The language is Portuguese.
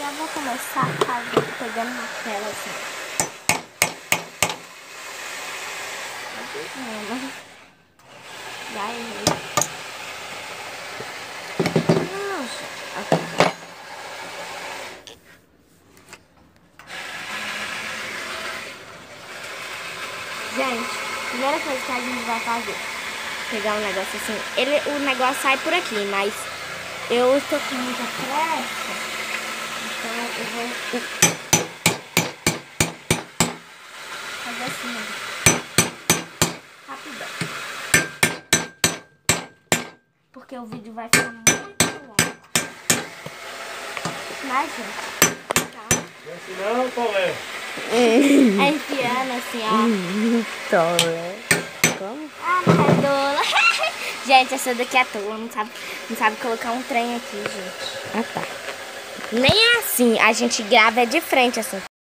Já vou começar a fazer, pegando na tela assim. Já errei. Nossa. Aqui. Gente, primeira coisa que a gente vai fazer, pegar um negócio assim, o negócio sai por aqui, mas eu estou com muita pressa, então eu vou fazer assim, rapidão, porque o vídeo vai ficar muito longo, mas gente, então... Não, Tolé. É enfiando assim, ó. Tolé. Como? Ah, Madola. Gente, essa daqui é tola, não sabe colocar um trem aqui, gente. Ah, tá. Nem assim, a gente grava de frente assim.